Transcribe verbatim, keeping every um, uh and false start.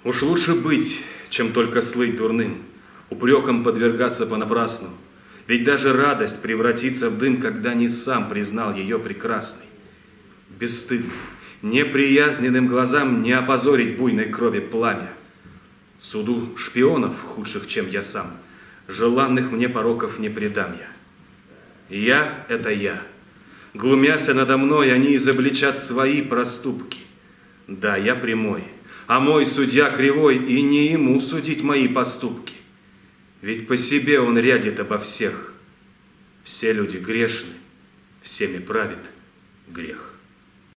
Уж лучше быть, чем только слыть дурным, упреком подвергаться понапрасну. Ведь даже радость превратится в дым, когда не сам признал ее прекрасной. Бесстыдным, неприязненным глазам не опозорить буйной крови пламя. Суду шпионов, худших, чем я сам, желанных мне пороков не предам я. Я — это я. Глумяся надо мной, они изобличат свои проступки. Да, я прямой, а мой судья кривой, и не ему судить мои поступки. Ведь по себе он рядит обо всех. Все люди грешны, всеми правит грех.